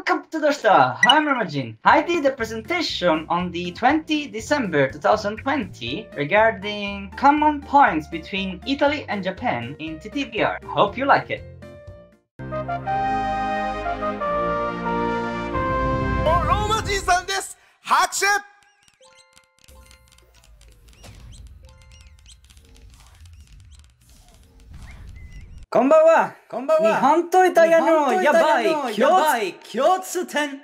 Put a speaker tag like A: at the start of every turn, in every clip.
A: Welcome to the show. I'm Ramajin. I did a presentation on the 20 December 2020 regarding common points between Italy and Japan in TTBR. Hope you like it.
B: ローマ人さんです。拍手。
C: こんばんは。こんばんは。日本とイタリアのやばい共通点。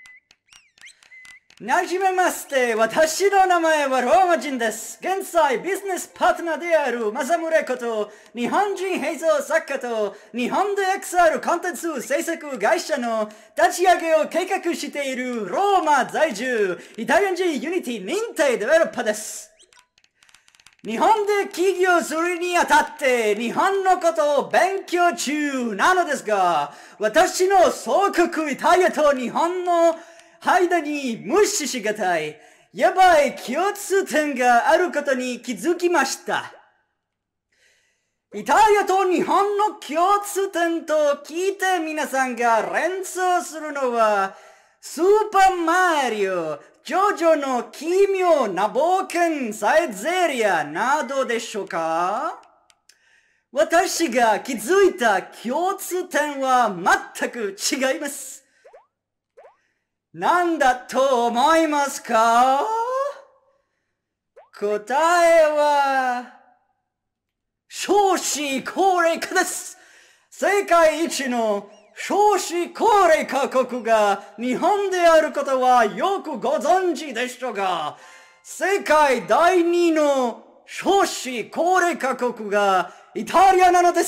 C: なじめまして、私の名前はローマ人です。現在、ビジネスパートナーであるマサムレコと、日本人映像作家と、日本で XR コンテンツ制作会社の立ち上げを計画しているローマ在住、イタリア人ユニティ認定デベロッパーです。日本で起業するにあたって日本のことを勉強中なのですが、私の祖国イタリアと日本の間に無視しがたいやばい共通点があることに気づきました。イタリアと日本の共通点と聞いて皆さんが連想するのはスーパーマリオ、ジョジョの奇妙な冒険サイゼリアなどでしょうか？私が気づいた共通点は全く違います。何だと思いますか？答えは、少子高齢化です。世界一の少子高齢化国が日本であることはよくご存知でしょうが、世界第2の少子高齢化国がイタリアなのです。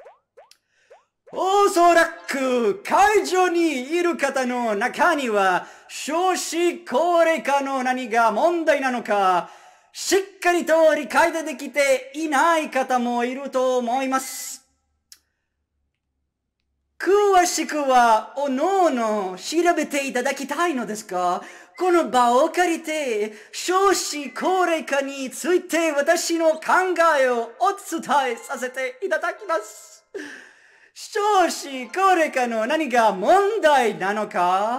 C: おそらく会場にいる方の中には少子高齢化の何が問題なのかしっかりと理解できていない方もいると思います。詳しくはおのおの調べていただきたいのですが、この場を借りて少子高齢化について私の考えをお伝えさせていただきます。少子高齢化の何が問題なのか？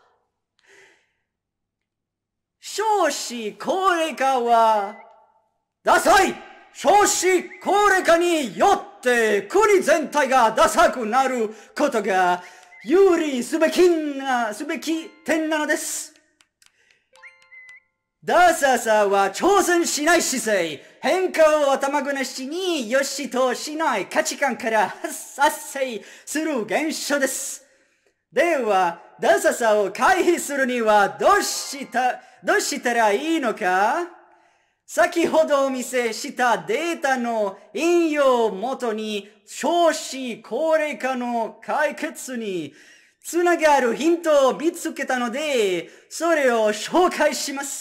C: 少子高齢化はダサい。少子高齢化によって国全体がダサくなることが有利すべき点なのです。ダサさは挑戦しない姿勢、変化を頭ごなしに良しとしない価値観から発生する現象です。では、ダサさを回避するにはどうしたらいいのか？先ほどお見せしたデータの引用をもとに少子高齢化の解決につながるヒントを見つけたので、それを紹介します。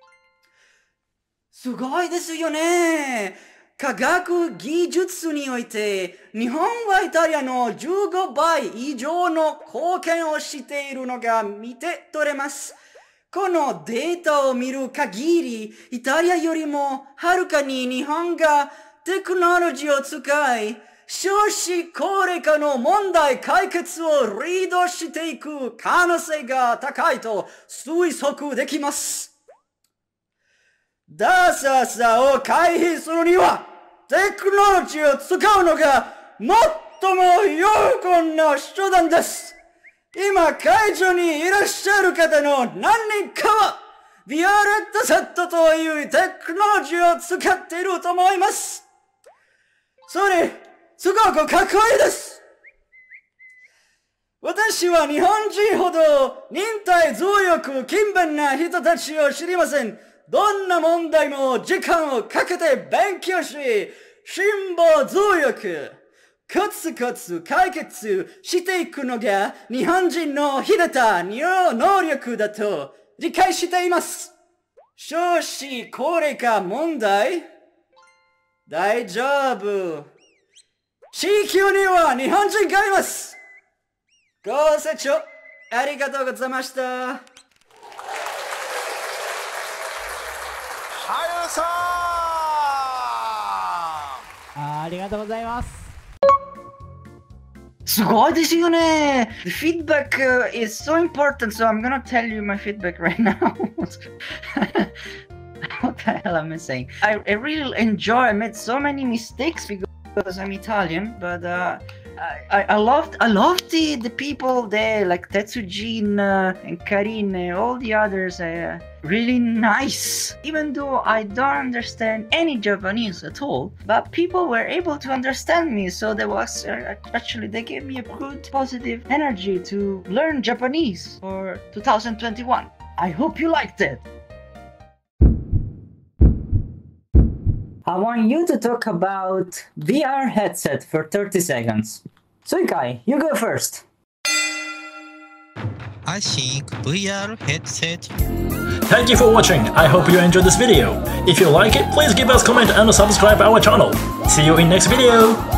C: すごいですよね。科学技術において、日本はイタリアの15倍以上の貢献をしているのが見て取れます。このデータを見る限り、イタリアよりもはるかに日本がテクノロジーを使い、少子高齢化の問題解決をリードしていく可能性が高いと推測できます。ダサさを回避するには、テクノロジーを使うのが最も有効な手段です。今、会場にいらっしゃる方の何人かは、ビアレットセットというテクノロジーを使っていると思います。それ、すごくかっこいいです。私は日本人ほど忍耐強欲勤勉な人たちを知りません。どんな問題も時間をかけて勉強し、辛抱強欲、コツコツ解決していくのが日本人の秀でた能力だと理解しています。少子高齢化問題？大丈夫。地球には日本人がいます。ご清聴ありがとうございました。
B: はやさ
D: ありがとうございます。
A: すごいですよね。The feedback is so important, so I'm gonna tell you my feedback right now. What the hell am I saying? I really enjoy. I made so many mistakes because I'm Italian, but I loved the people there, like Tetsujin and Karine, all the others. Really nice. Even though I don't understand any Japanese at all, but people were able to understand me, so there was actually they gave me a good positive energy to learn Japanese for 2021. I hope you liked it. I want you to talk about VR headset for 30 seconds. Suikai, you go first.
D: I think VR headset.
E: Thank you for watching. I hope you enjoyed this video. If you like it, please give us a comment and subscribe our channel. See you in next video.